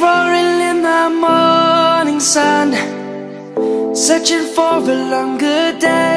roaring in the morning sun, searching for a longer day.